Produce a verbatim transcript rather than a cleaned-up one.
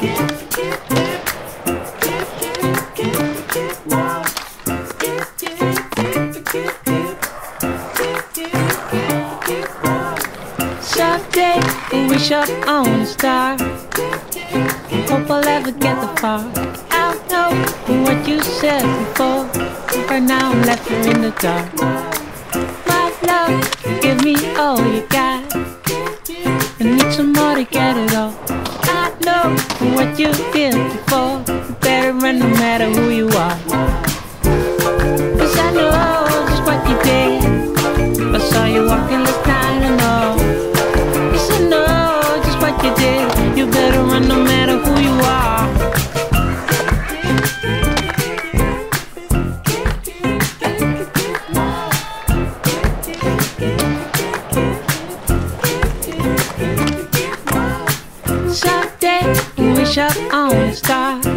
Someday we'll wish up on a star. Hope I'll ever get the far. I know what you said before. For now I'm left here in the dark. My love, give me all you got. I need some more to get it all. I know what you did before. You better run no matter who you are. Cause I know just what you did. I saw you walking last night, I know. Yes, I know just what you did. You better run no matter who you are. Someday we'll wish up on a star.